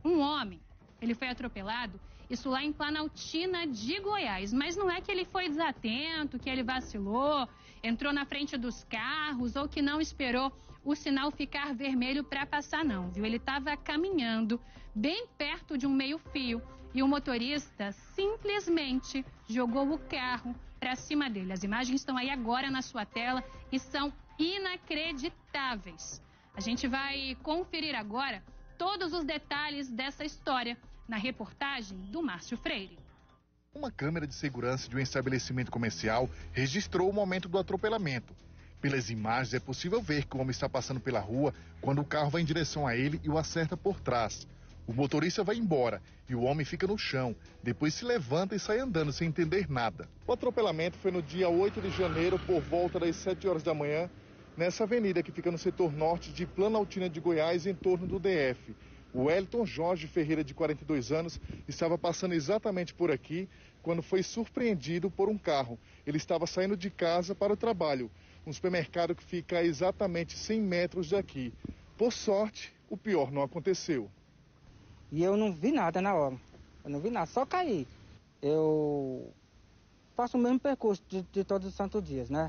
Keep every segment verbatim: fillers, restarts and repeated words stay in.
Um homem, ele foi atropelado, isso lá em Planaltina de Goiás. Mas não é que ele foi desatento, que ele vacilou, entrou na frente dos carros ou que não esperou o sinal ficar vermelho para passar, não, viu? Ele estava caminhando bem perto de um meio-fio e o motorista simplesmente jogou o carro para cima dele. As imagens estão aí agora na sua tela e são inacreditáveis. A gente vai conferir agora todos os detalhes dessa história na reportagem do Márcio Freire. Uma câmera de segurança de um estabelecimento comercial registrou o momento do atropelamento. Pelas imagens é possível ver que o homem está passando pela rua quando o carro vai em direção a ele e o acerta por trás. O motorista vai embora e o homem fica no chão, depois se levanta e sai andando sem entender nada. O atropelamento foi no dia oito de janeiro, por volta das sete horas da manhã, nessa avenida que fica no setor norte de Planaltina de Goiás, em torno do D F. O Wellington Jorge Ferreira, de quarenta e dois anos, estava passando exatamente por aqui quando foi surpreendido por um carro. Ele estava saindo de casa para o trabalho, um supermercado que fica a exatamente cem metros daqui. Por sorte, o pior não aconteceu. E eu não vi nada na hora, eu não vi nada, só caí. Eu faço o mesmo percurso de, de todos os santos dias, né?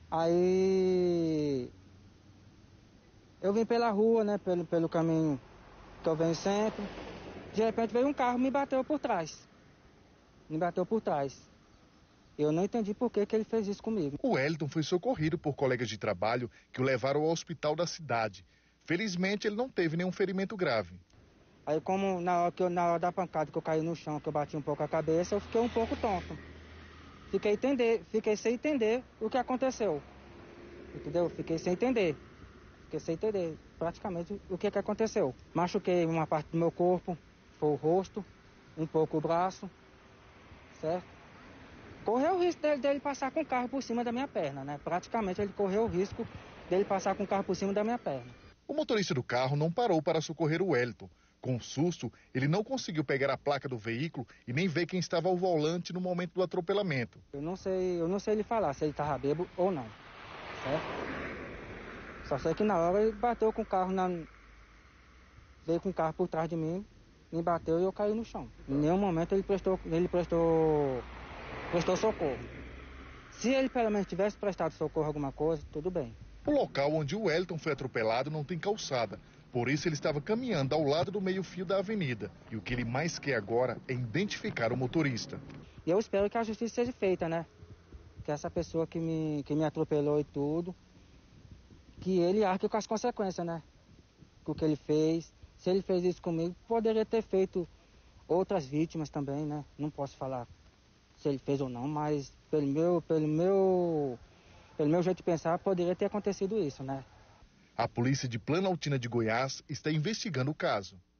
Aí eu vim pela rua, né, pelo, pelo caminho que eu venho sempre. De repente veio um carro e me bateu por trás. Me bateu por trás. Eu não entendi por que, que ele fez isso comigo. O Wellington foi socorrido por colegas de trabalho que o levaram ao hospital da cidade. Felizmente, ele não teve nenhum ferimento grave. Aí, como na hora, que eu, na hora da pancada que eu caí no chão, que eu bati um pouco a cabeça, eu fiquei um pouco tonto. Fiquei, entender, fiquei sem entender o que aconteceu. Entendeu? Fiquei sem entender. Fiquei sem entender praticamente o que, que aconteceu. Machuquei uma parte do meu corpo, foi o rosto, um pouco o braço, certo? Correu o risco dele, dele passar com o carro por cima da minha perna, né? Praticamente ele correu o risco dele passar com o carro por cima da minha perna. O motorista do carro não parou para socorrer o Wellington. Com susto, ele não conseguiu pegar a placa do veículo e nem ver quem estava ao volante no momento do atropelamento. Eu não sei, eu não sei ele falar se ele estava bêbado ou não, certo? Só sei que na hora ele bateu com o carro, na... veio com o carro por trás de mim, me bateu e eu caí no chão. Em nenhum momento ele prestou, ele prestou, prestou socorro. Se ele pelo menos tivesse prestado socorro a alguma coisa, tudo bem. O local onde o Wellington foi atropelado não tem calçada. Por isso ele estava caminhando ao lado do meio-fio da avenida. E o que ele mais quer agora é identificar o motorista. E eu espero que a justiça seja feita, né? Que essa pessoa que me, que me atropelou e tudo, que ele arque com as consequências, né? Com o que ele fez. Se ele fez isso comigo, poderia ter feito outras vítimas também, né? Não posso falar se ele fez ou não, mas pelo meu, pelo meu, pelo meu jeito de pensar, poderia ter acontecido isso, né? A polícia de Planaltina de Goiás está investigando o caso.